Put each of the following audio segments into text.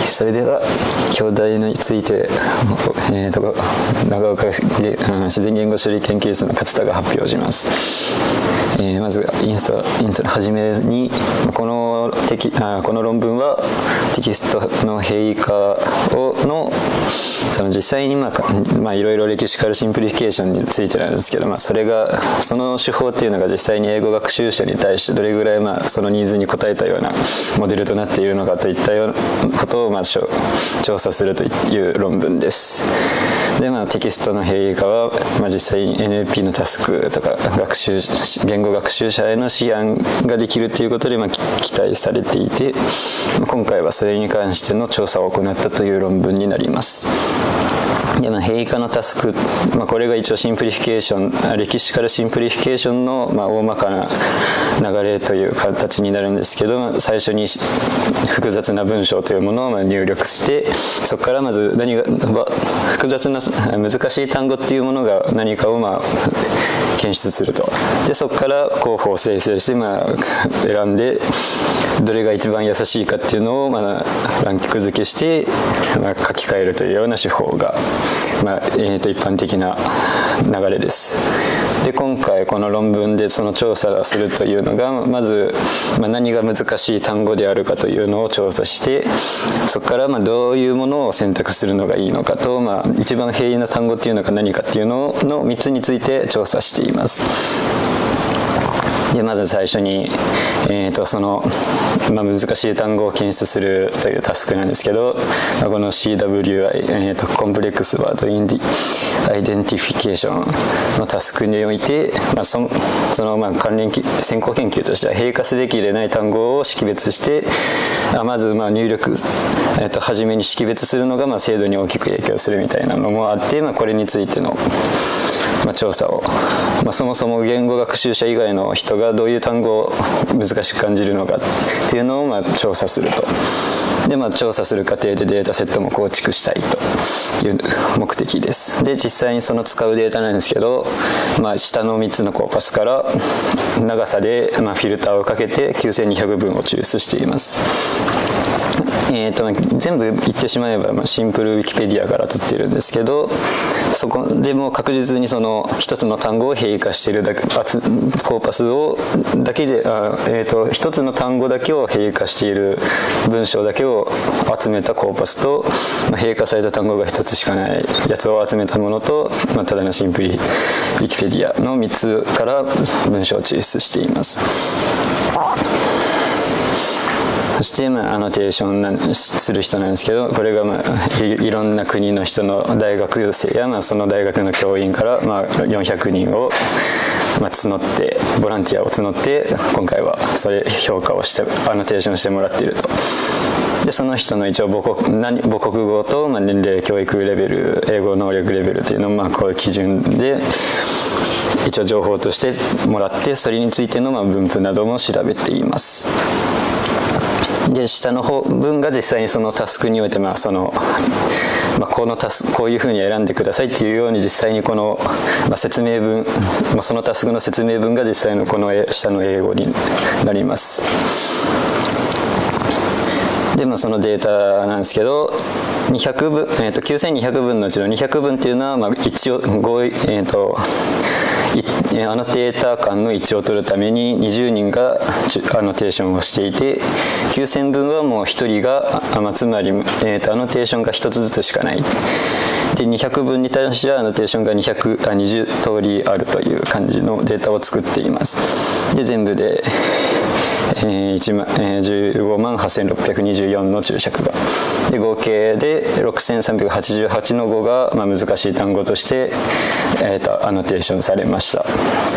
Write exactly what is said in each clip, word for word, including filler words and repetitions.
それでは兄弟について、えー、と長岡自然言語処理研究室の勝田が発表します。えー、まずインストイントはじめにこのテキあこの論文はテキストの変異化をのその実際にまあまあいろいろ歴史カルシンプリフィケーションについてなんですけど、まあ、それがその手法っていうのが実際に英語学習者に対してどれぐらいまあそのニーズに応えたようなモデルとなっているのかといったようなことをまあ調査するという論文です。で、まあ、テキストの変異化は、まあ、実際に エヌエルピー のタスクとか学習言語学習者への支援ができるということで、まあ、期待されていて、今回はそれに関しての調査を行ったという論文になります。で、まあ、変異化のタスク、まあ、これが一応シンプリフィケーション歴史からシンプリフィケーションの、まあ、大まかな流れという形になるんですけど、最初に複雑な文章というものをまあ入力して、そこからまず何が複雑な難しい単語っていうものが何かをまあ検出すると。でそこから候補を生成してまあ選んで、どれが一番優しいかっていうのをまあランク付けしてまあ書き換えるというような手法がまあえーと一般的な流れです。で今回この論文でその調査をするというのが、まずまあ何が難しい単語であるかというのを調査して、そこからまあどういうものを選択するのがいいのかと、まあ一番平易な単語っていうのが何かっていうののみっつについて調査しています。でまず最初に、えー、とその、まあ、難しい単語を検出するというタスクなんですけど、まあ、この シーダブリューアイ、えー、とコンプレックスワードインディアイデンティフィケーションのタスクにおいて、まあ、そ, そのまあ関連先行研究としては並化すべきでない単語を識別して、あまずまあ入力、えー、と初めに識別するのがまあ精度に大きく影響するみたいなのもあって、まあ、これについてのまあ、調査を、まあ、そもそも言語学習者以外の人がどういう単語を難しく感じるのかっていうのをまあ調査すると。で、まあ、調査する過程でデータセットも構築したいという目的です。で実際にその使うデータなんですけど、まあ、下のみっつのコーパスから長さでまあフィルターをかけてきゅうせんにひゃくぶんを抽出しています。えー、と全部言ってしまえば、まあ、シンプルウィキペディアから取ってるんですけど、そこでも確実にその一つの単語を変異化しているだけコーパスをだけであ、えー、と一つの単語だけを変異化している文章だけを集めたコーパスと、まあ、変異化された単語が一つしかないやつを集めたものと、まあ、ただのシンプルウィキペディアのみっつから文章を抽出しています。そして、まあ、アノテーションなする人なんですけど、これが、まあ、い, いろんな国の人の大学生や、まあ、その大学の教員から、まあ、よんひゃくにんを、まあ、募ってボランティアを募って今回はそれ評価をしてアノテーションしてもらっていると。でその人の一応母 国, 何母国語と、まあ、年齢教育レベル英語能力レベルというのを、まあ、こういう基準で一応情報としてもらって、それについてのまあ分布なども調べています。で下の方文が実際にそのタスクにおいて、まあそのまあ、このタスこういうふうに選んでくださいっていうように実際にこの、まあ、説明文、まあ、そのタスクの説明文が実際のこの下の英語になります。で、まあ、そのデータなんですけど、にひゃくぶん、えー、ときゅうせんにひゃくぶんのうちのにひゃくぶんっていうのは、まあ、一応合意、えーとアノテーター間の一致を取るためににじゅうにんがアノテーションをしていて、きゅうせんぶんはもうひとりが、まあ、つまり、えー、とアノテーションがひとつずつしかない。でにひゃくぶんに対してはアノテーションがにひゃくあにじゅう通りあるという感じのデータを作っています。で全部で、えーじゅうごまんはっせんろっぴゃくにじゅうよんの注釈がで合計でろくせんさんびゃくはちじゅうはちの語が、まあ、難しい単語として、えー、とアノテーションされました。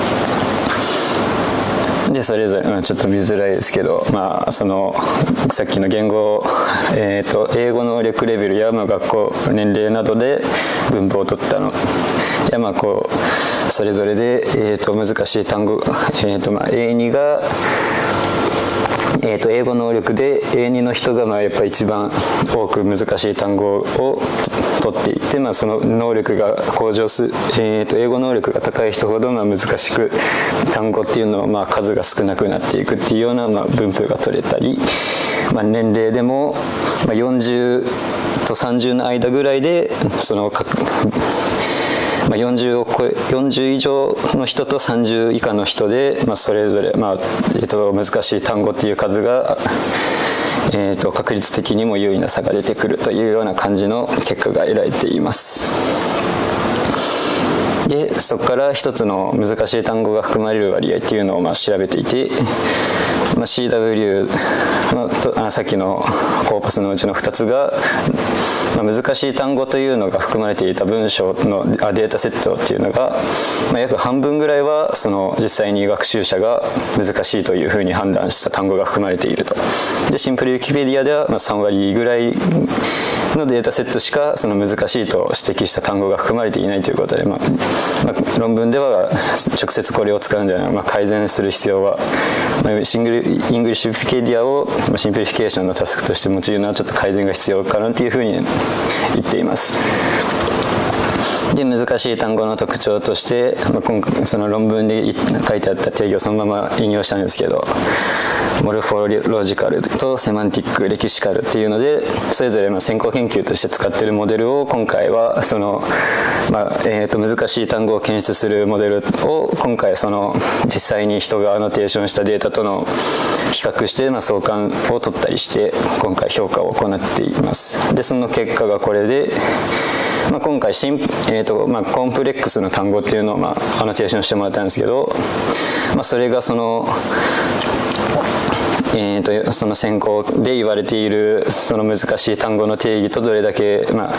でそれぞれ、まあ、ちょっと見づらいですけど、まあ、そのさっきの言語、えー、と英語能力レベルや、まあ、学校年齢などで分布を取ったのや、まあ、こうそれぞれで、えー、と難しい単語、えーとまあ、エーツー がえー、と英語能力で エーツー の人がまあやっぱり一番多く難しい単語を取っていて、まあ、その能力が向上する、えー、と英語能力が高い人ほどまあ難しく単語っていうのはまあ数が少なくなっていくっていうようなまあ分布が取れたり、まあ、年齢でもまあよんじゅうとさんじゅうの間ぐらいでそのまあ、よんじゅうを超えよんじゅう以上の人とさんじゅう以下の人で、まあ、それぞれ、まあえー、と難しい単語っていう数が、えー、と確率的にも優位な差が出てくるというような感じの結果が得られています。でそこから一つの難しい単語が含まれる割合っていうのをまあ調べていて、まあ、シーダブリュー のとあさっきのコーパスのうちのふたつが、まあ、難しい単語というのが含まれていた文章のあデータセットっていうのが、まあ、約半分ぐらいはその実際に学習者が難しいというふうに判断した単語が含まれていると。でシンプルウィキペディアではまあさん割ぐらいのデータセットしかその難しいと指摘した単語が含まれていないということで、まあまあ、論文では直接これを使うんではない、まあ、改善する必要は、まあ、シングルイングリッシュウィキペディアをシンプリフィケーションのタスクとして用いるのはちょっと改善が必要かなというふうに言っています。で難しい単語の特徴として、まあ、今回その論文で書いてあった定義をそのまま引用したんですけど、モルフォロジカルとセマンティック、レキシカルっていうのでそれぞれまあ先行研究として使っているモデルを今回はその、まあえー、と難しい単語を検出するモデルを今回その実際に人がアノテーションしたデータとの比較してまあ相関を取ったりして今回評価を行っています。でその結果がこれで、まあ、今回シン、えーとまあ、コンプレックスの単語っていうのを、まあ、アノテーションしてもらったんですけど、まあ、それがその、えー、とその先行で言われているその難しい単語の定義とどれだけ、まあ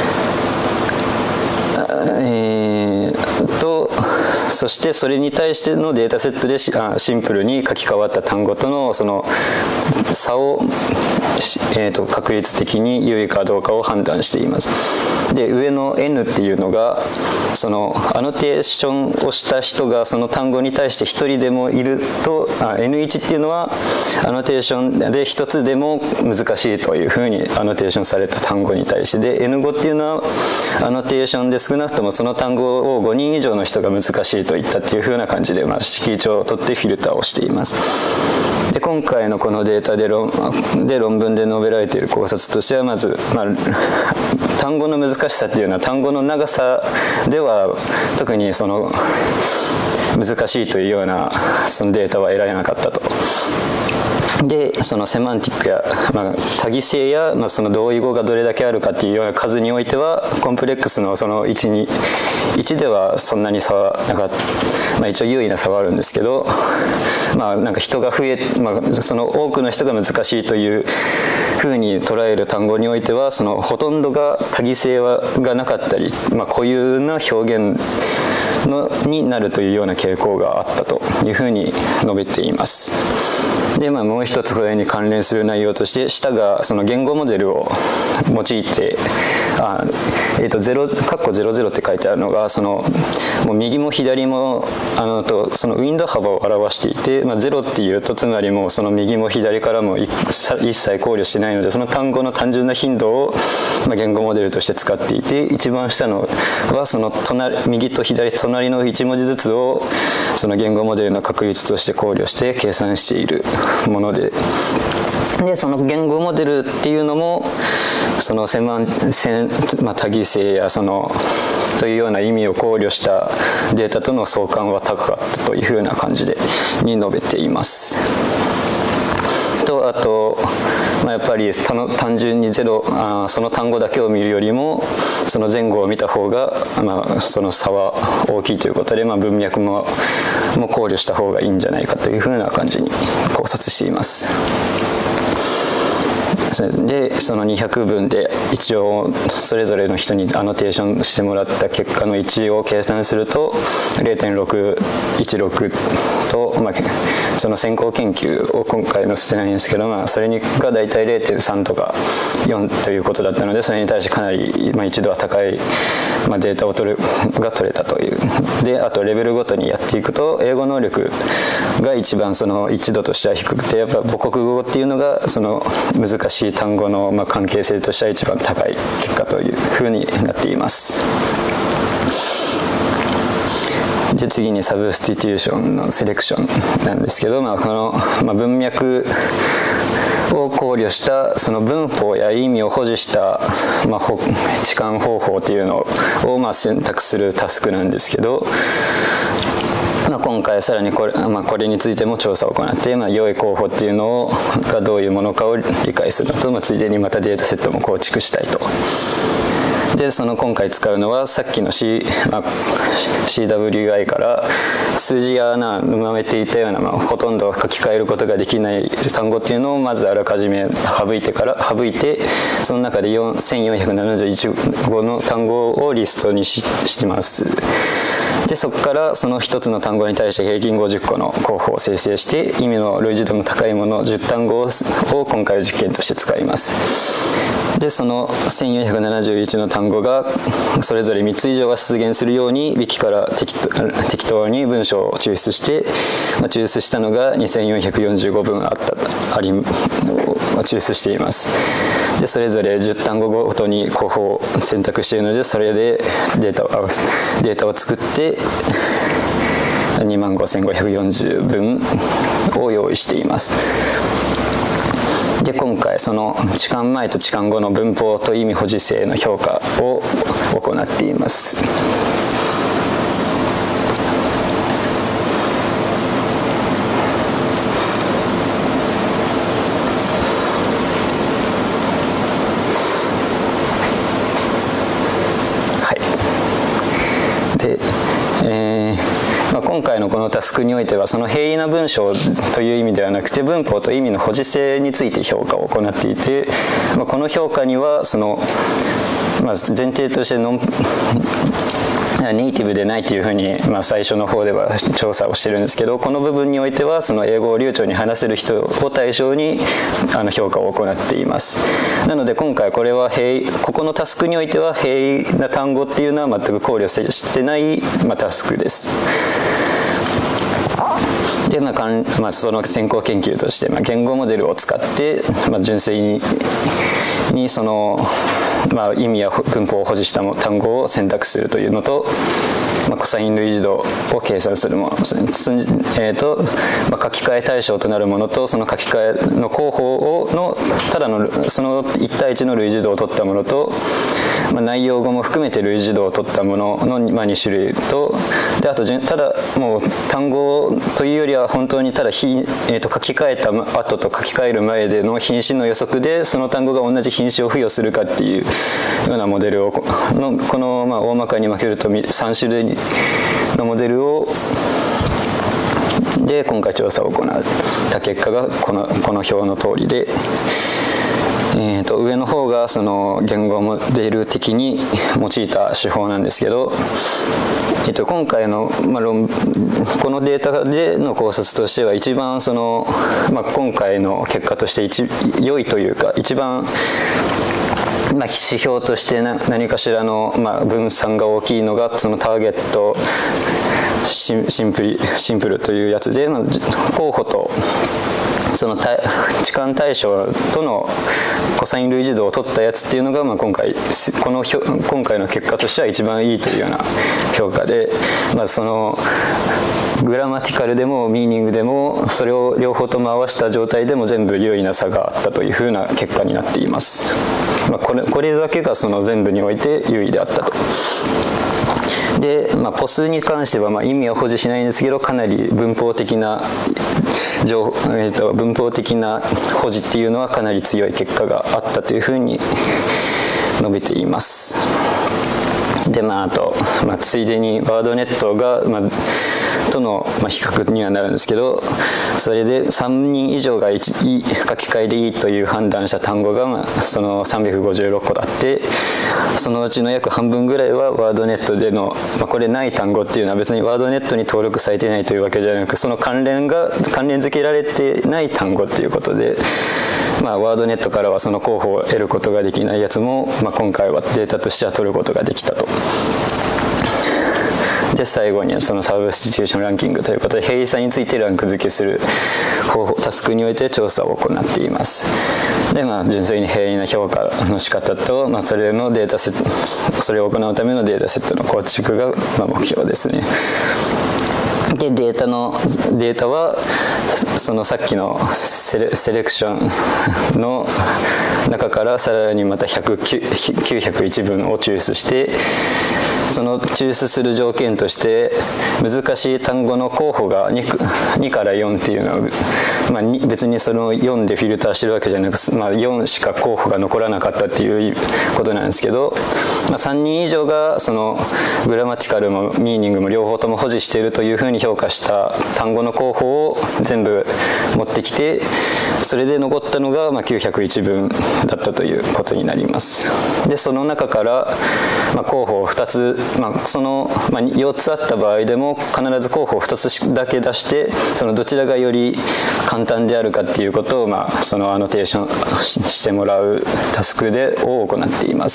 えー、とそしてそれに対してのデータセットでシンプルに書き換わった単語とのその差を、えー、と確率的に優位かどうかを判断しています。で上の N っていうのがそのアノテーションをした人がその単語に対してひとりでもいるとあ エヌワン っていうのはアノテーションでひとつでも難しいというふうにアノテーションされた単語に対してで エヌファイブ っていうのはアノテーションで少なくともその単語をごにん以上の人が難しいといったっていうふうな感じで、まあ、式値を取ってフィルターをしています。で今回のこのデータで 論, で論文で述べられている考察としてはまず、まあ、単語の難しさっていうのは単語の長さでは特にその難しいというようなそのデータは得られなかったと。でそのセマンティックや、まあ、多義性や、まあ、その同意語がどれだけあるかっていうような数においてはコンプレックスのその いち, にいちではそんなに差はなかった、まあ、一応優位な差はあるんですけど、まあ、なんか人が増え、まあ、その多くの人が難しいというふうに捉える単語においてはそのほとんどが多義性はがなかったり、まあ、固有な表現のになるというような傾向があったというふうに述べています。で、まあ、もう一つこれに関連する内容として下がその言語モデルを用いてあ、えー、とゼロ括弧ゼロゼロって書いてあるのがそのもう右も左もあのとそのウィンドウ幅を表していて、まあ、ゼロっていうとつまりもうその右も左からも一切考慮してないのでその単語の単純な頻度を、まあ、言語モデルとして使っていて一番下のはその隣右と左隣のいち文字ずつをその言語モデルの確率として考慮して計算しているもので、でその言語モデルっていうのもそのセマン、まあ、多義性やそのというような意味を考慮したデータとの相関は高かったというふうな感じでに述べています。とあと、まあ、やっぱり単純にゼロあその単語だけを見るよりもその前後を見た方が、まあ、その差は大きいということで、まあ、文脈もも考慮した方がいいんじゃないかというふうな感じに考察しています。 でそのにひゃくぶんで一応それぞれの人にアノテーションしてもらった結果のいちを計算すると ゼロてんろくいちろく と、まあ、その先行研究を今回載せてないんですけど、まあ、それにが大体 ゼロてんさん とかよんということだったので、それに対してかなり、まあ、一度は高い、まあ、データを取るが取れたという。であとレベルごとにやっていくと英語能力が一番その一度としては低くて、やっぱ母国語っていうのがその難しい単語のまあ関係性としては一番高い結果というふうになっています。で次にサブスティテューションのセレクションなんですけど、まあ、この、まあ、文脈を考慮したその文法や意味を保持した、まあ、置換方法というのをまあ選択するタスクなんですけど、まあ、今回さらにこれ、まあ、これについても調査を行って、まあ、良い候補っていうのをがどういうものかを理解するのと、まあ、ついでにまたデータセットも構築したいと。でその今回使うのはさっきの、C まあ、シーダブリューアイ から数字やな埋めていたような、まあ、ほとんど書き換えることができない単語っていうのをまずあらかじめ省いてから省いて、その中でせんよんひゃくななじゅういち語の単語をリストに し, してます。でそこからその一つの単語に対して平均ごじゅっこの候補を生成して、意味の類似度の高いものじゅう単語を今回の実験として使います。でそのせんよんひゃくななじゅういちの単語がそれぞれみっつ以上は出現するようにウィキから適当、適当に文章を抽出して、まあ、抽出したのがにせんよんひゃくよんじゅうごぶんあったあり抽出しています。でそれぞれじゅう単語ごとに候補を選択しているので、それでデータをデータを作ってにまんごせんごひゃくよんじゅうぶんを用意しています。で今回その置換前と置換後の文法と意味保持性の評価を行っています。はいで、えーまあ、今回のこのタスクにおいてはその平易な文章という意味ではなくて文法と意味の保持性について評価を行っていて、まあ、この評価にはその、まあ、前提としてノンネイティブでないというふうに、まあ、最初の方では調査をしてるんですけど、この部分においてはその英語を流暢に話せる人を対象にあの評価を行っています。なので今回これは平ここのタスクにおいては平易な単語っていうのは全く考慮してない、まあ、タスクです。でまあかんまあ、その先行研究として、まあ、言語モデルを使って、まあ、純粋ににその、まあ、意味や文法を保持した単語を選択するというのと、まあ、コサイン類似度を計算するもの、えーとまあ、書き換え対象となるものとその書き換えの候補をのただのそのいち対いちの類似度を取ったものと、まあ、内容語も含めて類似度を取ったものの、まあ、に種類と、であとただもう単語というよりは本当にただひ、えー、と書き換えた後と書き換える前での品詞の予測でその単語が同じ品詞を付与するかっていうようなモデルをのこのまあ大まかに分けるとさん種類のモデルをで今回調査を行った結果がこのこの表の通りで、えー、と上の方がその言語モデル的に用いた手法なんですけど、えー、と今回の、まあ、論このデータでの考察としては一番その、まあ、今回の結果として一良いというか一番まあ、指標として何かしらの、まあ、分散が大きいのがそのターゲットシン、シンプル、シンプルというやつで、まあ、候補とその置換対象とのコサイン類似度を取ったやつっていうのが、まあ、今回この今回の結果としては一番いいというような評価で、まあ、そのグラマティカルでもミーニングでもそれを両方とも合わせた状態でも全部優位な差があったというふうな結果になっています。まあ、これ、これだけがその全部において優位であったと。で、まあ、ポスに関してはまあ意味は保持しないんですけどかなり文法的な情、えー、と文法的な保持っていうのはかなり強い結果があったというふうに述べています。 でまあ、あと、まあ、ついでにワードネットが、まあ、との、まあ、比較にはなるんですけど、それでさんにん以上がいち書き換えでいいという判断した単語が、まあ、そのさんびゃくごじゅうろっこあって、そのうちの約半分ぐらいはワードネットでの、まあ、これない単語っていうのは別にワードネットに登録されていないというわけじゃなく、その関連が関連付けられてない単語っていうことで、まあ、ワードネットからはその候補を得ることができないやつも、まあ、今回はデータとしては取ることができたと。で最後にそのサブスティテューションランキングということで、平易さについてランク付けする方法タスクにおいて調査を行っています。でまあ純粋に平易な評価の仕方と、まあ、それのデータセットそれを行うためのデータセットの構築が、まあ、目標ですね。でデータのデータはそのさっきのセレ、セレクションの中からさらにまたきゅうひゃくいちぶんを抽出して、その抽出する条件として難しい単語の候補が 2, にからよんっていうのは、まあ、別にそのよんでフィルターしてるわけじゃなく、まあ、よんしか候補が残らなかったっていうことなんですけど、まあ、さんにん以上がそのグラマティカルもミーニングも両方とも保持しているというふうに評価した単語の候補を全部持ってきて、それで残ったのがまあきゅうひゃくいちぶんだったということになります。でその中からまあ候補をふたつ、まあ、そのまあよっつあった場合でも必ず候補をふたつだけ出して、そのどちらがより簡単であるかっていうことを、まあ、そのアノテーションしてもらうタスクでを行っています。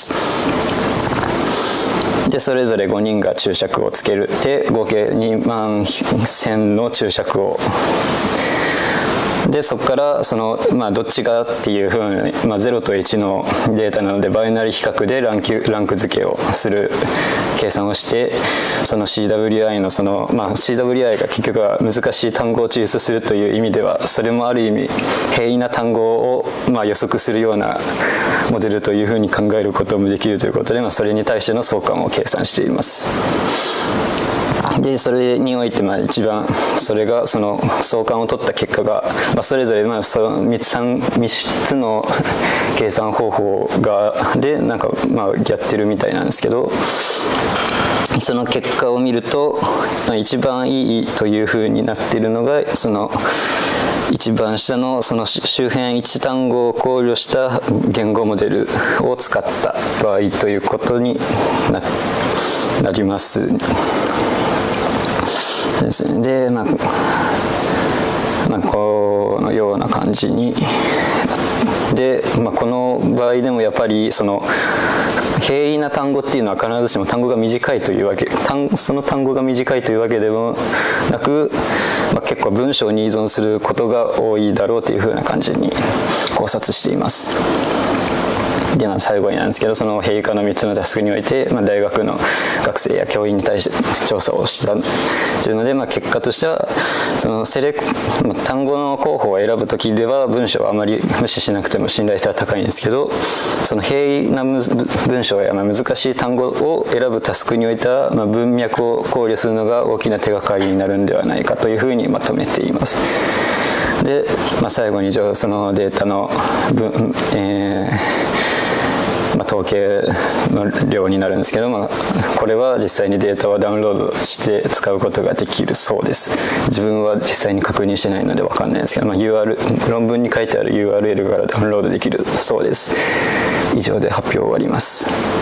でそれぞれごにんが注釈をつけるで合計にまんせんの注釈をでそこからその、まあ、どっちがっていうふうに、まあ、ゼロといちのデータなのでバイナリ比較でランキランク付けをする計算をして、その シーダブリューアイ のその、まあ、シーダブリューアイ が結局は難しい単語を抽出するという意味では、それもある意味平易な単語を、まあ、予測するようなモデルというふうに考えることもできるということで、まあ、それに対しての相関を計算しています。でそれにおいてまあ一番それがその相関を取った結果が、まあ、それぞれまあその みっつの計算方法がでなんかまあやってるみたいなんですけど、その結果を見ると、まあ、一番いいというふうになっているのがその一番下のその周辺一単語を考慮した言語モデルを使った場合ということに な, なります。ですね、で、まあまあ、このような感じにで、まあ、この場合でもやっぱりその平易な単語っていうのは必ずしも単語が短いというわけ単その単語が短いというわけでもなく、まあ、結構文章に依存することが多いだろうというふうな感じに考察しています。でまあ、最後になんですけど、その平易化のみっつのタスクにおいて、まあ、大学の学生や教員に対して調査をしたというので、まあ、結果としてはそのセレク単語の候補を選ぶときでは文章はあまり無視しなくても信頼性は高いんですけど、その平易な文章やまあ難しい単語を選ぶタスクにおいては、まあ、文脈を考慮するのが大きな手がかりになるんではないかというふうにまとめています。で、まあ、最後にそのデータの分、えーまあ、統計の量になるんですけど、まあ、これは実際にデータをダウンロードして使うことができるそうです。自分は実際に確認してないので分かんないんですけど、まあ、ユーアール 論文に書いてある ユーアールエル からダウンロードできるそうです。以上で発表終わります。